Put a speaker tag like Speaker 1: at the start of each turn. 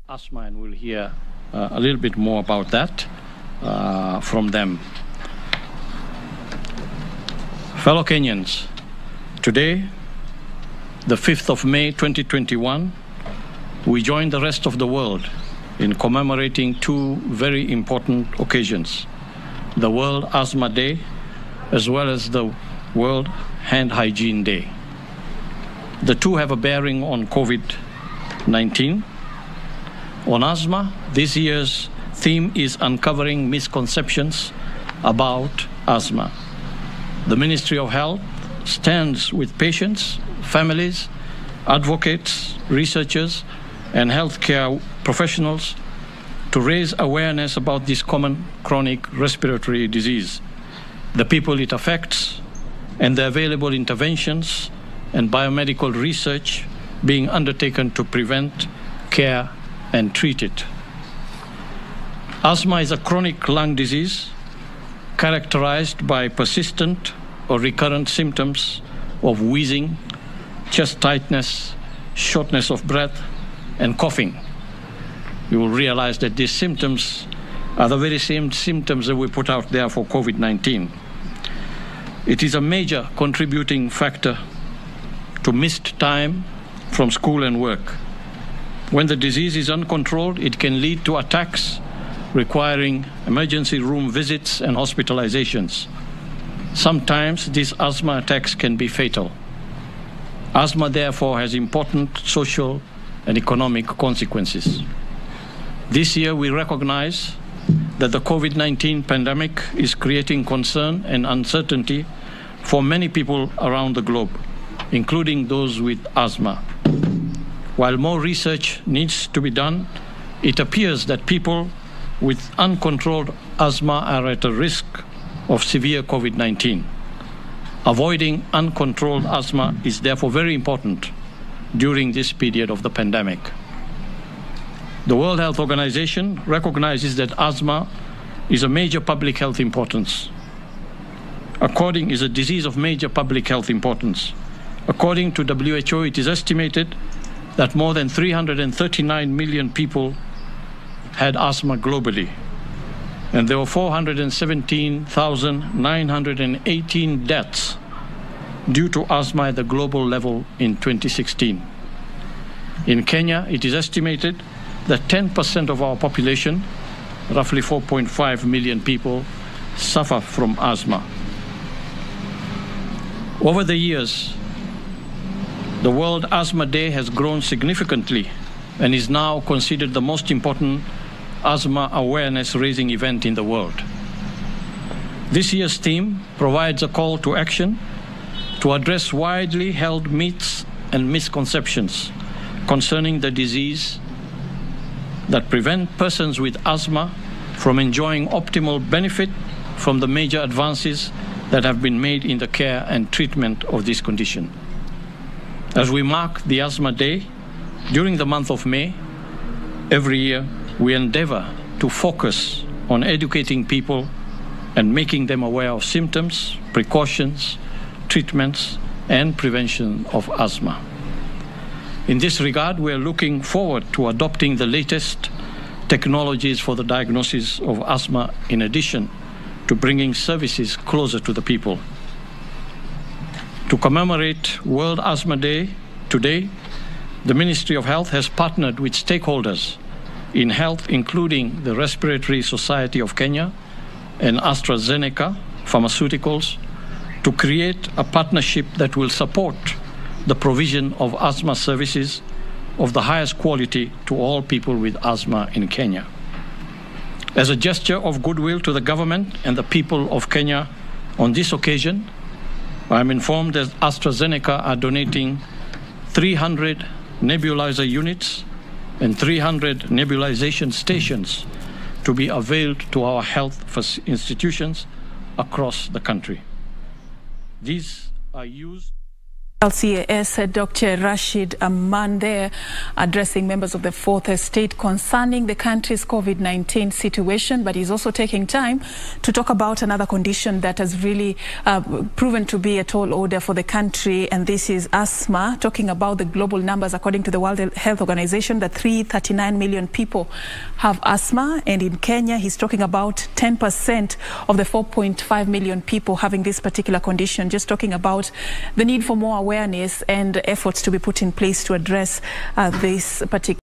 Speaker 1: asthma, and we'll hear a little bit more about that from them. Fellow Kenyans, today, the 5th of May 2021, we join the rest of the world in commemorating two very important occasions: the World Asthma Day as well as the World Hand Hygiene Day. The two have a bearing on COVID-19. On asthma, this year's theme is uncovering misconceptions about asthma. The Ministry of Health stands with patients, families, advocates, researchers, and healthcare professionals to raise awareness about this common chronic respiratory disease, the people it affects, and the available interventions and biomedical research being undertaken to prevent, care, and treat it. Asthma is a chronic lung disease characterized by persistent or recurrent symptoms of wheezing, chest tightness, shortness of breath, and coughing. You will realize that these symptoms are the very same symptoms that we put out there for COVID-19. It is a major contributing factor to missed time from school and work. When the disease is uncontrolled, it can lead to attacks requiring emergency room visits and hospitalizations. Sometimes these asthma attacks can be fatal. Asthma, therefore, has important social and economic consequences. This year, we recognize that the COVID-19 pandemic is creating concern and uncertainty for many people around the globe, including those with asthma. While more research needs to be done, it appears that people with uncontrolled asthma are at a risk of severe COVID-19. Avoiding uncontrolled asthma is therefore very important during this period of the pandemic. The World Health Organization recognizes that asthma is a major public health importance. Is a disease of major public health importance. According to WHO, it is estimated that more than 339 million people had asthma globally, and there were 417,918 deaths due to asthma at the global level in 2016. In Kenya, it is estimated that 10% of our population, roughly 4.5 million people, suffer from asthma. Over the years, the World Asthma Day has grown significantly and is now considered the most important asthma awareness-raising event in the world. This year's theme provides a call to action to address widely held myths and misconceptions concerning the disease that prevent persons with asthma from enjoying optimal benefit from the major advances that have been made in the care and treatment of this condition. As we mark the Asthma Day during the month of May, every year we endeavor to focus on educating people and making them aware of symptoms, precautions, treatments, and prevention of asthma. In this regard, we are looking forward to adopting the latest technologies for the diagnosis of asthma, in addition to bringing services closer to the people. To commemorate World Asthma Day today, the Ministry of Health has partnered with stakeholders in health, including the Respiratory Society of Kenya and AstraZeneca Pharmaceuticals, to create a partnership that will support the provision of asthma services of the highest quality to all people with asthma in Kenya. As a gesture of goodwill to the government and the people of Kenya on this occasion, I am informed that AstraZeneca are donating 300 nebulizer units and 300 nebulization stations to be availed to our health institutions across the country. These are used
Speaker 2: LCAS, Dr. Rashid Aman there addressing members of the Fourth Estate concerning the country's COVID-19 situation, but he's also taking time to talk about another condition that has really proven to be a tall order for the country, and this is asthma. Talking about the global numbers, according to the World Health Organization, that 339 million people have asthma, and in Kenya he's talking about 10% of the 4.5 million people having this particular condition. Just talking about the need for more awareness and efforts to be put in place to address this particular